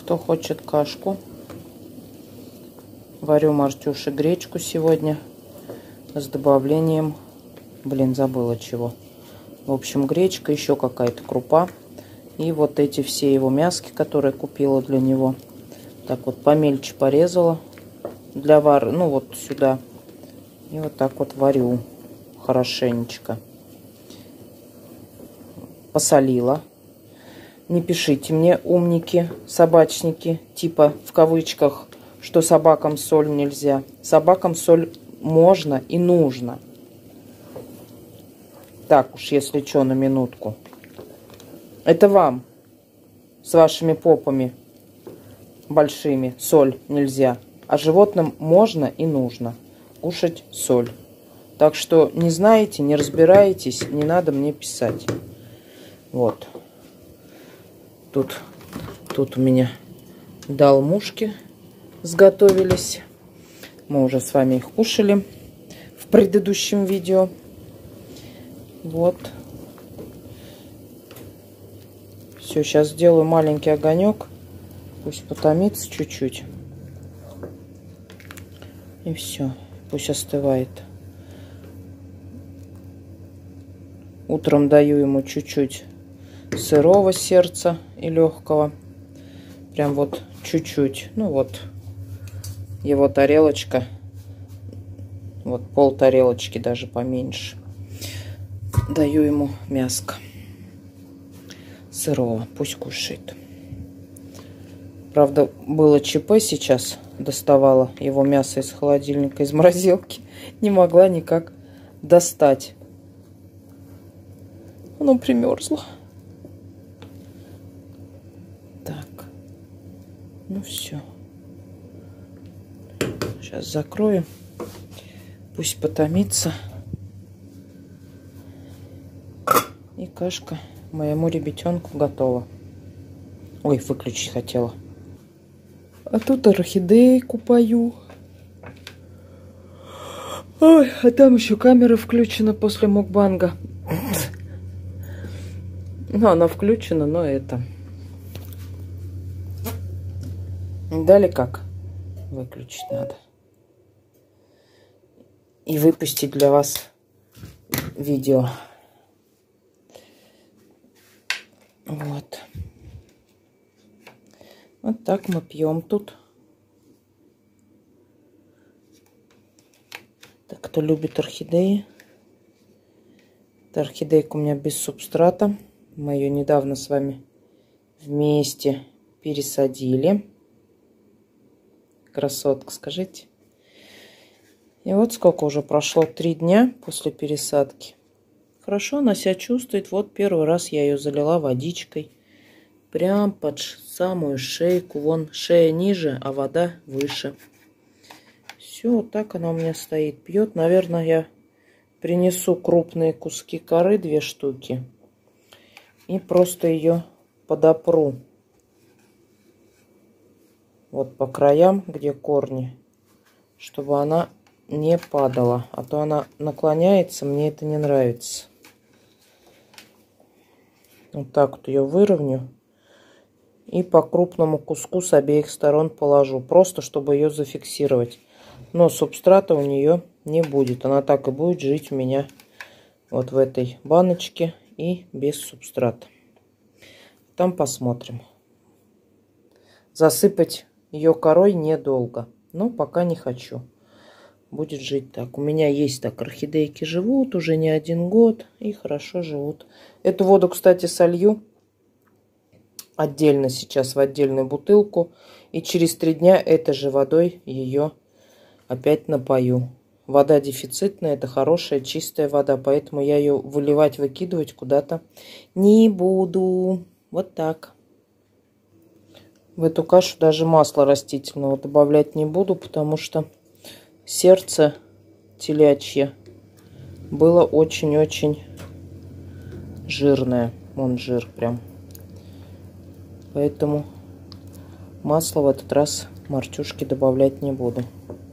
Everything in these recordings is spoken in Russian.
кто хочет кашку. Варю Мартюше гречку сегодня с добавлением, забыла чего. В общем, гречка, еще какая-то крупа. И вот эти все его мяски, которые купила для него. Так вот помельче порезала для вар, ну вот сюда. И вот так вот варю хорошенечко. Посолила. Не пишите мне, умники, собачники, типа в кавычках, что собакам соль нельзя. Собакам соль можно и нужно. Так уж, если что, на минутку. Это вам с вашими попами большими соль нельзя. А животным можно и нужно кушать соль. Так что не знаете, не разбираетесь, не надо мне писать. Вот. Тут у меня долмушки сготовились. Мы уже с вами их кушали в предыдущем видео. Вот. Все, сейчас сделаю маленький огонек. Пусть потомится чуть-чуть. И все. Пусть остывает. Утром даю ему чуть-чуть сырого сердца и легкого. Прям вот чуть-чуть. Ну вот его тарелочка. Вот пол тарелочки, даже поменьше. Даю ему мяско сырого. Пусть кушает. Правда, было ЧП сейчас. Доставала его мясо из холодильника, из морозилки. Не могла никак достать. Оно примерзло. Так. Ну все. Сейчас закрою. Пусть потомится. И кашка моему ребятенку готова. Ой, выключить хотела. А тут орхидейку пою. Ой, а там еще камера включена после мукбанга. Ну, она включена, но это... Далее как? Выключить надо. И выпустить для вас видео. Вот. Вот так мы пьем тут. Так, кто любит орхидеи. Это орхидейка у меня без субстрата. Мы ее недавно с вами вместе пересадили. Красотка, скажите. И вот сколько уже прошло, 3 дня после пересадки. Хорошо она себя чувствует. Вот первый раз я ее залила водичкой. Прям под самую шейку. Вон шея ниже, а вода выше. Все, вот так она у меня стоит. Пьет. Наверное, я принесу крупные куски коры, 2 штуки. И просто ее подопру. Вот по краям, где корни. Чтобы она не падала. А то она наклоняется, мне это не нравится. Вот так вот ее выровню. И по крупному куску с обеих сторон положу. Просто чтобы ее зафиксировать. Но субстрата у нее не будет. Она так и будет жить у меня вот в этой баночке. И без субстрата. Там посмотрим. Засыпать ее корой недолго. Но пока не хочу. Будет жить так. У меня есть так орхидейки живут уже не 1 год. И хорошо живут. Эту воду, кстати, солью отдельно сейчас в отдельную бутылку. И через 3 дня этой же водой ее опять напою. Вода дефицитная, это хорошая, чистая вода. Поэтому я ее выливать, выкидывать куда-то не буду. Вот так. В эту кашу даже масла растительного добавлять не буду, потому что сердце телячье было очень-очень жирное. Вон жир прям. Поэтому масло в этот раз Мартюшке добавлять не буду.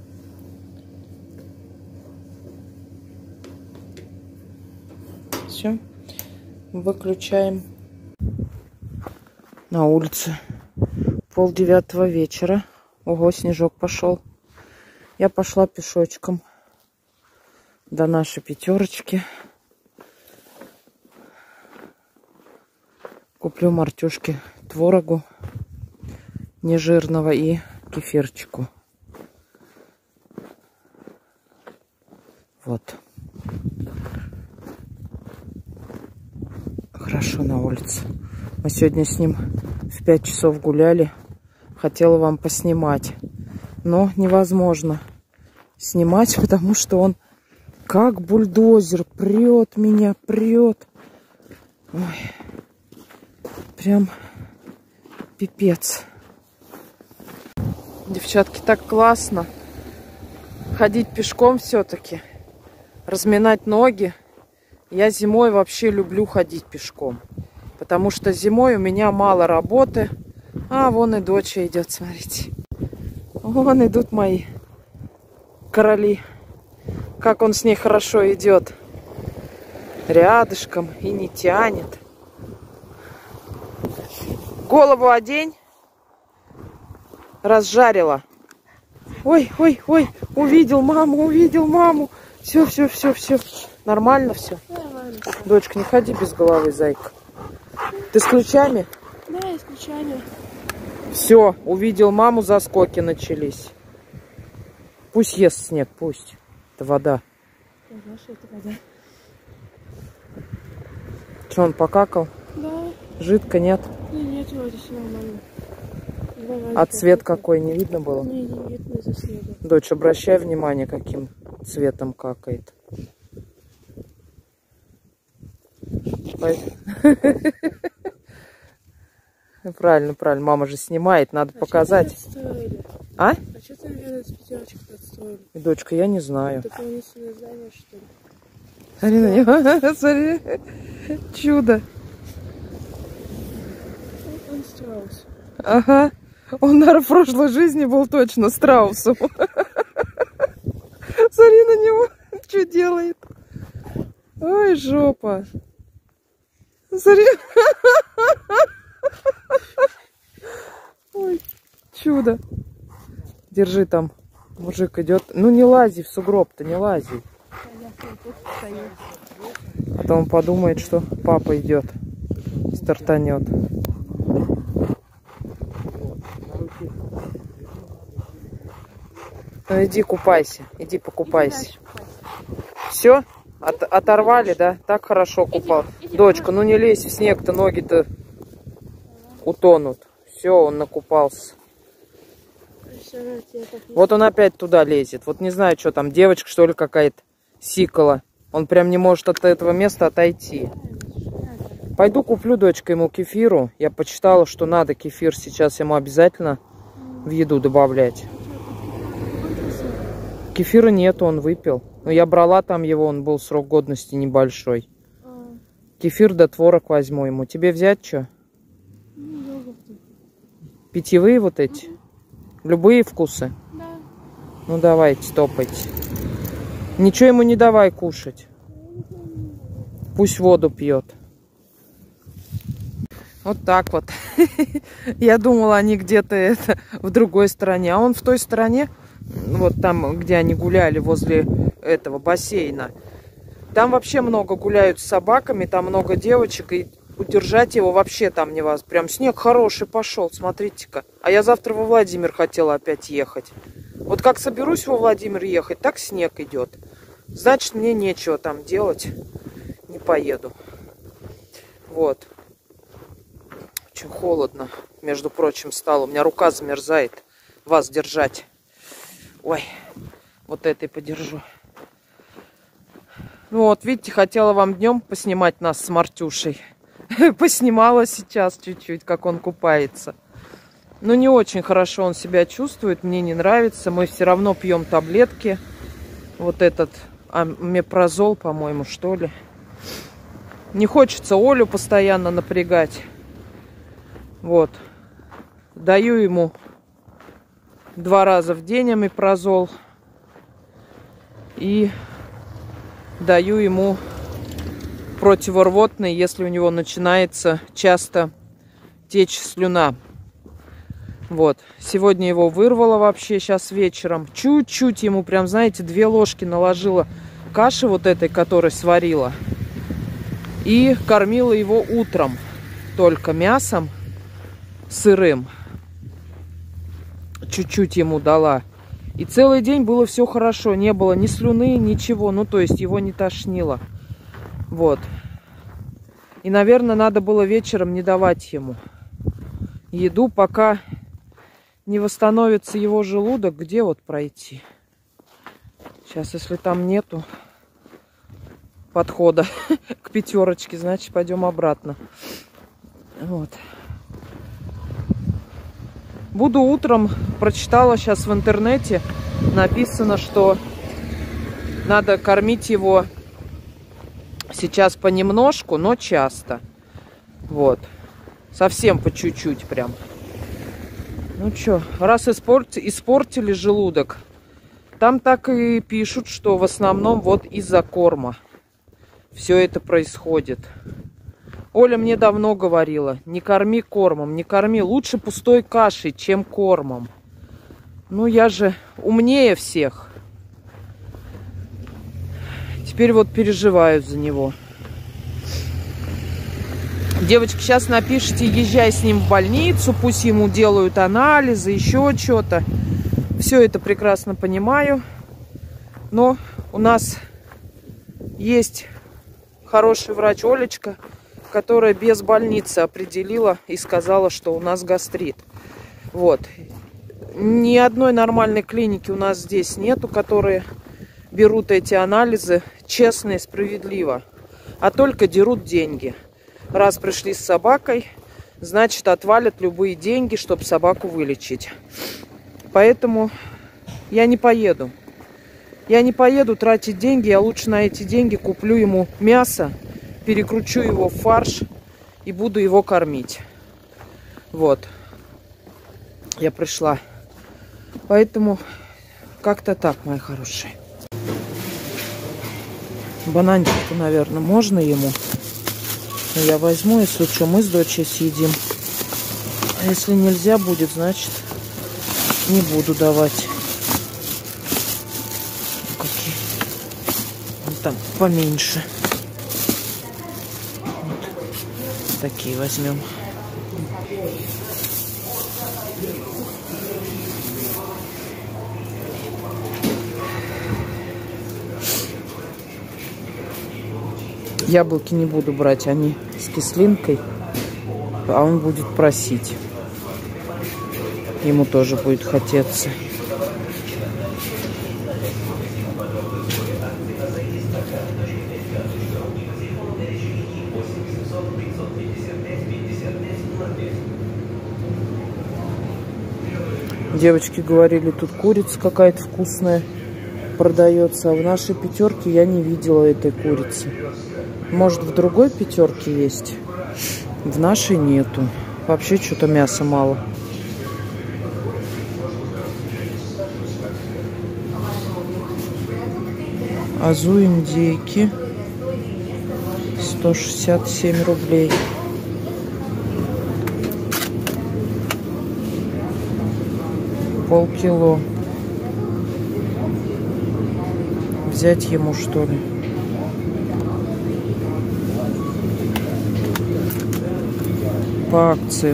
Все. Выключаем. На улице 9:30 вечера. Ого, снежок пошел. Я пошла пешочком до нашей пятерочки. Куплю Мартюшке творогу нежирного и кефирчику. Вот. Хорошо на улице. Мы сегодня с ним в 5 часов гуляли. Хотела вам поснимать. Но невозможно снимать, потому что он как бульдозер прет меня, прет. Ой. Прям пипец. Девчатки, так классно ходить пешком все-таки, разминать ноги. Я зимой вообще люблю ходить пешком, потому что зимой у меня мало работы. А, вон и доча идет, смотрите. Вон идут мои короли. Как он с ней хорошо идет. Рядышком и не тянет. Голову одень. Разжарила. Ой, ой, ой. Увидел маму. Все. Нормально все? Нормально. Дочка, не ходи без головы, зайка. Ты с ключами? Да, я с ключами. Все, увидел маму, заскоки начались. Пусть ест снег, пусть. Это вода. Я знаю, что это вода. Что, он покакал? Да. Жидко, нет? Нет, вроде все нормально. А цвет какой, не видно было? Не видно из-за снега. Дочь, обращай внимание, каким цветом какает. Правильно. Мама же снимает, надо показать. А? А что там с пятерочек подстроили? Дочка, я не знаю. Дополнительное здание, что ли? Смотри на него, смотри. Чудо. Он страус. Ага. Он, наверное, в прошлой жизни был точно страусом. Смотри на него, что делает. Ой, жопа. Смотри. Ой, чудо. Держи там. Мужик идет. Ну не лази в сугроб-то, не лази. А то он подумает, что папа идет. Стартанет. Ну иди купайся. Иди покупайся. Все? Оторвали, да? Так хорошо купал. Дочка, ну не лезь в снег-то, ноги-то утонут. Все, он накупался. Вот он опять туда лезет. Вот не знаю, что там, девочка, что ли, какая-то сикала. Он прям не может от этого места отойти. Пойду куплю, дочка, ему кефиру. Я почитала, что надо кефир сейчас ему обязательно в еду добавлять. Кефира нет, он выпил. Но я брала там его, он был срок годности небольшой. Кефир да творог возьму ему. Тебе взять что? Питьевые вот эти? Любые вкусы? Да. Ну давайте, топайте. Ничего ему не давай кушать. Пусть воду пьет. Вот так вот. Я думала, они где-то в другой стороне. А он в той стороне, вот там, где они гуляли, возле этого бассейна. Там вообще много гуляют с собаками, там много девочек, и удержать его вообще там невозможно. Прям снег хороший пошел, смотрите-ка. А я завтра во Владимир хотела опять ехать. Вот как соберусь во Владимир ехать, так снег идет. Значит, мне нечего там делать. Не поеду. Вот. Очень холодно, между прочим, стало. У меня рука замерзает. Вас держать. Ой, вот этой подержу. Ну вот, видите, хотела вам днем поснимать нас с Мартюшей. Поснимала сейчас чуть-чуть, как он купается. Но не очень хорошо он себя чувствует, мне не нравится. Мы все равно пьем таблетки. Вот этот омепразол, по-моему, что ли. Не хочется Олю постоянно напрягать. Вот. Даю ему 2 раза в день омепразол. И даю ему противорвотный, если у него начинается часто течь слюна. Вот. Сегодня его вырвало вообще сейчас вечером. Чуть-чуть ему прям, знаете, 2 ложки наложила каши вот этой, которой сварила. И кормила его утром только мясом сырым. Чуть-чуть ему дала. И целый день было все хорошо. Не было ни слюны, ничего. Ну, то есть его не тошнило. Вот. И, наверное, надо было вечером не давать ему еду, пока не восстановится его желудок. Где вот пройти? Сейчас, если там нету подхода к 5, значит, пойдем обратно. Вот. Буду утром, прочитала сейчас в интернете, написано, что надо кормить его сейчас понемножку, но часто. Вот. Совсем по чуть-чуть прям. Ну что, раз испортили желудок, там так и пишут, что в основном вот из-за корма все это происходит. Оля мне давно говорила, не корми кормом, не корми, лучше пустой кашей, чем кормом. Ну, я же умнее всех. Теперь вот переживаю за него. Девочки, сейчас напишите, езжай с ним в больницу, пусть ему делают анализы, еще что-то. Все это прекрасно понимаю. Но у нас есть хороший врач Олечка, которая без больницы определила и сказала, что у нас гастрит. Вот. Ни одной нормальной клиники у нас здесь нету, которые берут эти анализы честно и справедливо, а только дерут деньги. Раз пришли с собакой, значит, отвалят любые деньги, чтобы собаку вылечить. Поэтому я не поеду. Я не поеду тратить деньги, я лучше на эти деньги куплю ему мясо, перекручу его в фарш и буду его кормить. Вот. Я пришла. Поэтому как-то так, мои хорошие. Бананчик-то, наверное, можно ему. Но я возьму, если что, мы с дочей съедим. А если нельзя будет, значит, не буду давать. Какие? Ну, там поменьше. Такие возьмем. Яблоки не буду брать, они с кислинкой, а он будет просить. Ему тоже будет хотеться. Девочки говорили, тут курица какая-то вкусная продается, а в нашей пятерке я не видела этой курицы. Может, в другой пятерке есть? В нашей нету. Вообще что-то мяса мало. Азу индейки 167 рублей. Полкило. Взять ему, что ли? По акции.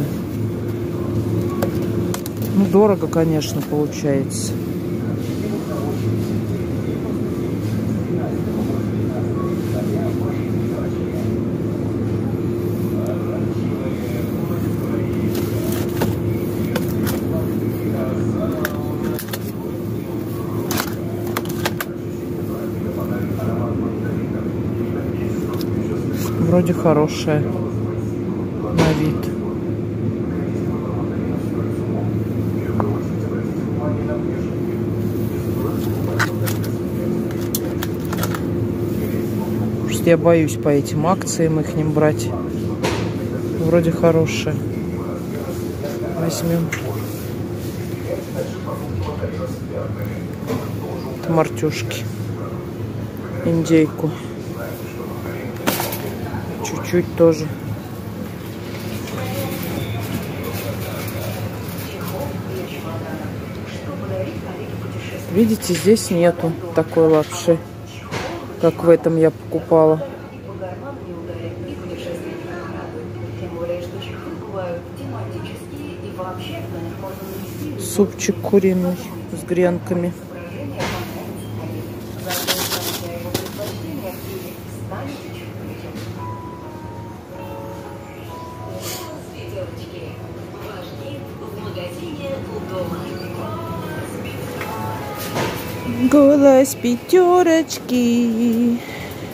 Ну, дорого, конечно, получается. Вроде хорошая на вид. Просто я боюсь по этим акциям их не брать. Вроде хорошая. Возьмем. Это мартюшки. Индейку. Чуть-чуть тоже. Видите, здесь нету такой лапши, как в этом я покупала. Супчик куриный с гренками. Голос пятерочки.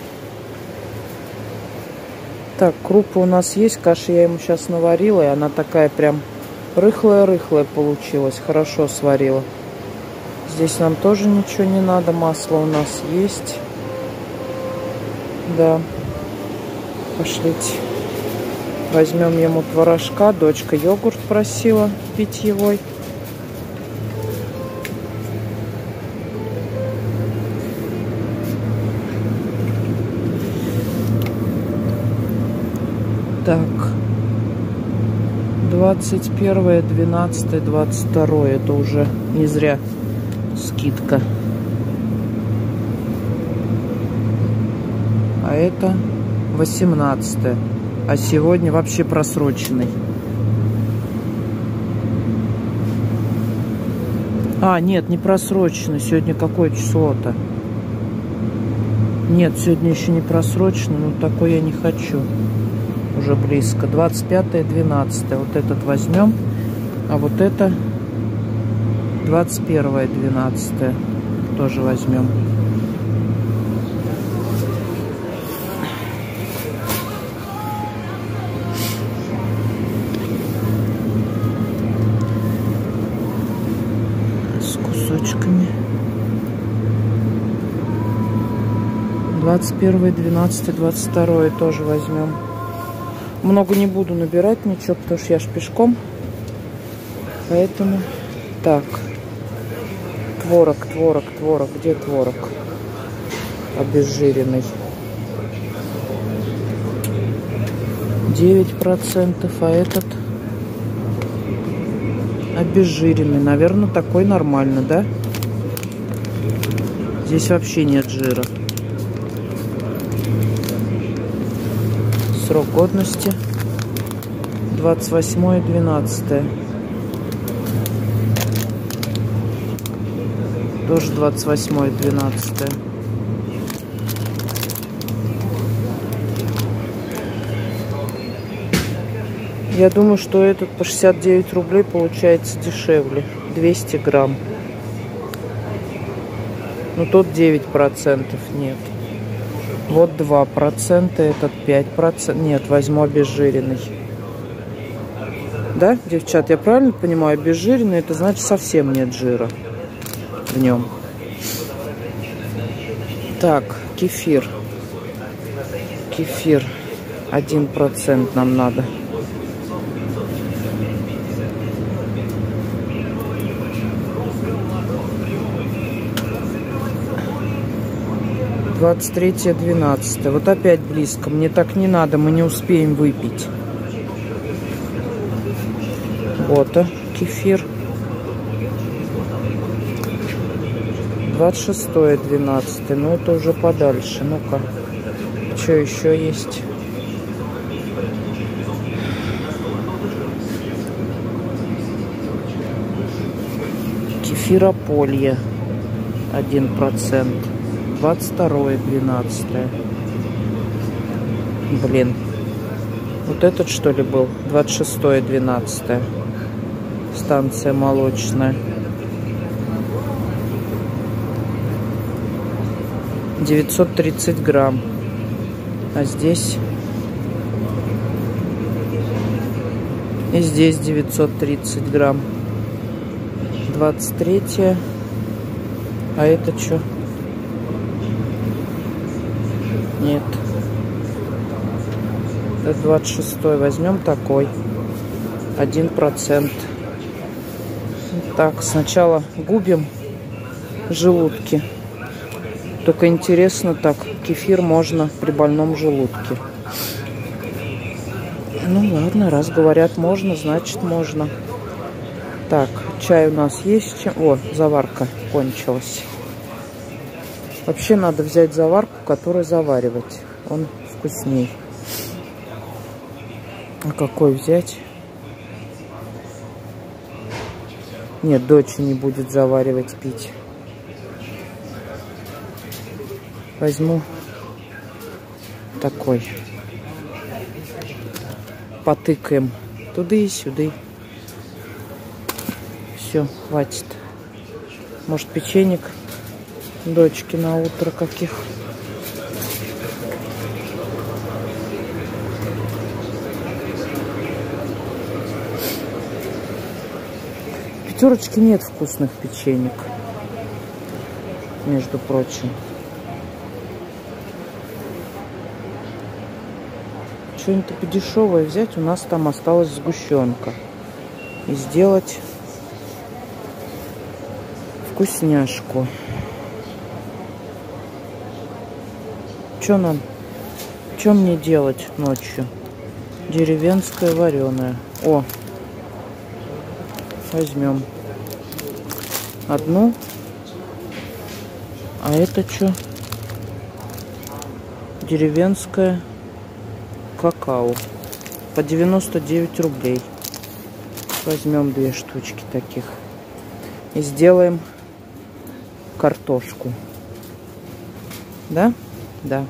Так, крупа у нас есть, каша я ему сейчас наварила, и она такая прям рыхлая-рыхлая получилась. Хорошо сварила. Здесь нам тоже ничего не надо, масло у нас есть. Да. Пошлите. Возьмем ему творожка. Дочка йогурт просила питьевой. Так. 21, 12, 22. Это уже не зря скидка. А это 18. А сегодня вообще просроченный. А, нет, не просроченный. Сегодня какое число-то? Нет, сегодня еще не просроченный. Но такой я не хочу. Уже близко. 25, 12. Вот этот возьмем. А вот это 21, 12. Тоже возьмем. С кусочками. 21, 12, 22 тоже возьмем. Много не буду набирать ничего, потому что я ж пешком. Поэтому так. Творог. Где творог? Обезжиренный. 9%, а этот обезжиренный. Наверное, такой нормально, да? Здесь вообще нет жира. Срок годности 28.12. Тоже 28.12. Я думаю, что этот по 69 рублей получается дешевле. 200 грамм. Но тот 9% нет. Вот 2%, этот 5%. Нет, возьму обезжиренный. Да, девчат, я правильно понимаю? Обезжиренный, это значит совсем нет жира в нем. Так, кефир. Кефир. 1% нам надо. Двадцать 23-12. Вот опять близко. Мне так не надо, мы не успеем выпить. Вот, кефир. 26-12. Ну, это уже подальше. Ну-ка. Что еще есть? Кефир Аполье. 1%. 22-12. Блин. Вот этот, что ли, был? 26-12. Станция молочная. 930 грамм. А здесь... И здесь 930 грамм. 23. А это что? Нет. Это 26. Возьмем такой. 1%. Так, сначала губим желудки. Только интересно так, кефир можно при больном желудке. Ну ладно, раз говорят можно, значит можно. Так, чай у нас есть чем. О, заварка кончилась. Вообще надо взять заварку, которую заваривать. Он вкусней. А какой взять? Нет, дочь не будет заваривать, пить. Возьму такой. Потыкаем туда и сюда. Все, хватит. Может, печенек дочки на утро каких? В Пятерочке нет вкусных печенек, между прочим. Что-нибудь подешевое взять. У нас там осталась сгущенка. И сделать вкусняшку. Что нам? Что мне делать ночью? Деревенское вареное. О! Возьмем одну. А это что? Деревенское какао. По 99 рублей. Возьмем 2 штучки таких. И сделаем картошку. Да? Да.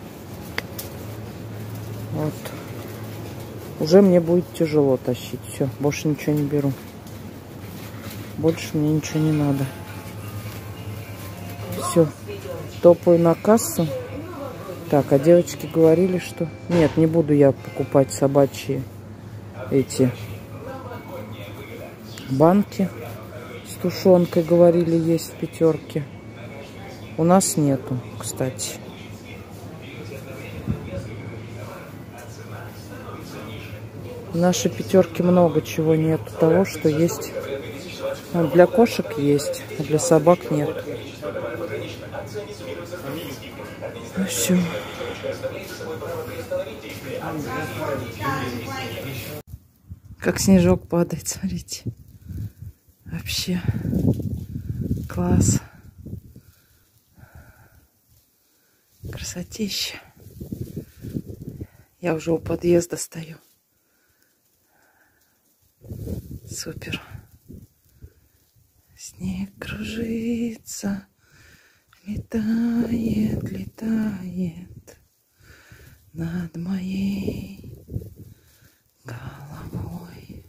Вот. Уже мне будет тяжело тащить. Все, больше ничего не беру. Больше мне ничего не надо. Все. Топаю на кассу. Так, а девочки говорили, что... Нет, не буду я покупать собачьи эти банки с тушенкой, говорили, есть в Пятерке. У нас нету, кстати. В нашей Пятерке много чего нету того, что есть. Ну, для кошек есть, а для собак нет. Ну все. Как снежок падает, смотрите. Вообще класс. Красотища. Я уже у подъезда стою. Супер. Снег кружится, летает, летает над моей головой.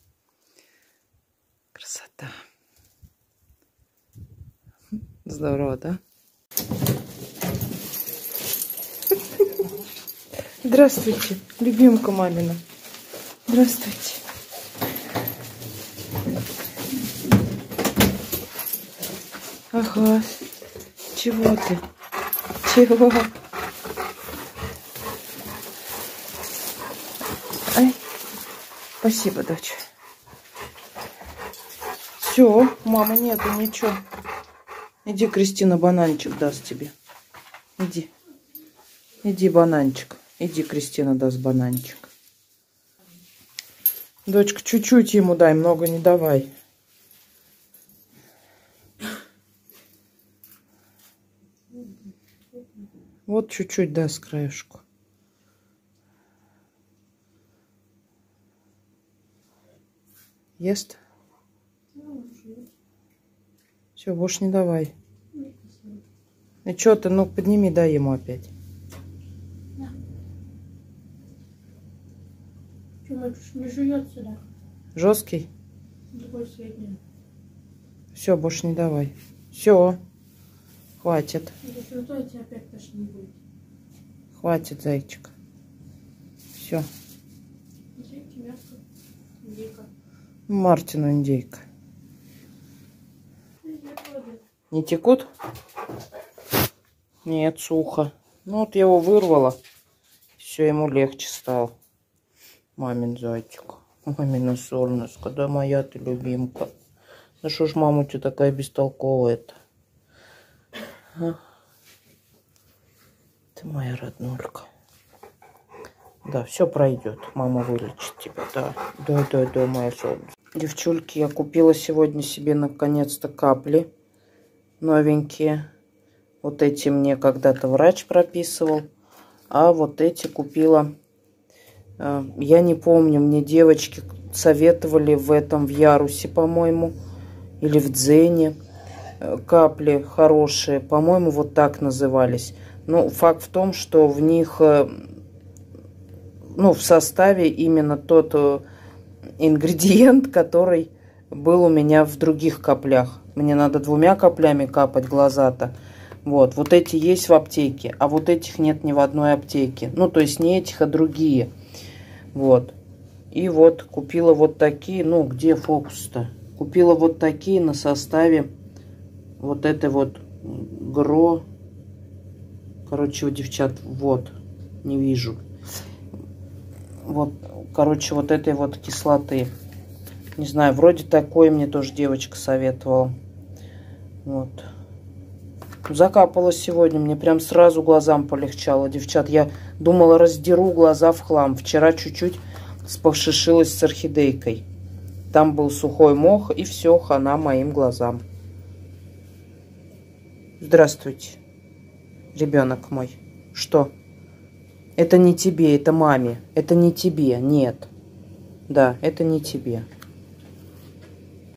Красота. Здорово, да? Здравствуйте, любимка мамина. Здравствуйте. Ага. Чего ты? Чего? Ай. Спасибо, дочь. Все, мама нету, ничего. Иди, Кристина бананчик даст тебе. Иди. Иди, бананчик. Иди, Кристина даст бананчик. Дочка, чуть-чуть ему дай, много не давай. Вот чуть-чуть, да, с краешку. Ест? Все, больше не давай. И что ты, ну подними, дай ему опять. Не жует сюда. Жесткий? Такой средний. Все, больше не давай. Все. Хватит. Если то, я тебя опять точно не будет. Хватит, зайчик. Все. Индейки, мясо, индейка. Мартину индейка. Не текут? Нет, сухо. Ну вот я его вырвала. Все, ему легче стало. Мамин зайчик. Мамина солнышко. Да моя ты любимка. Ну что ж, мама у тебя такая бестолковая-то? А? Ты моя роднулька. Да, все пройдет. Мама вылечит тебя. Да, да, да, да, моя солнышко. Девчульки, я купила сегодня себе наконец-то капли новенькие. Вот эти мне когда-то врач прописывал. А вот эти купила... Я не помню, мне девочки советовали в Ярусе, по-моему, или в Дзене. Капли хорошие, по-моему, вот так назывались. Но факт в том, что в них, в составе именно тот ингредиент, который был у меня в других каплях. Мне надо 2 каплями капать глаза-то. Вот эти есть в аптеке, а вот этих нет ни в одной аптеке. Ну, то есть не этих, а другие. Вот. И вот купила вот такие, где фокус-то? Купила вот такие на составе вот этой вот ГРО. Короче, девчат, вот, не вижу. Вот, короче, вот этой вот кислоты. Не знаю, вроде такой мне тоже девочка советовала. Вот. Закапала сегодня, мне прям сразу глазам полегчало, девчат. Я думала, раздеру глаза в хлам. Вчера чуть-чуть спошишилась с орхидейкой. Там был сухой мох, и все, хана моим глазам. Здравствуйте, ребенок мой. Что? Это не тебе, это маме. Это не тебе, нет. Да, это не тебе.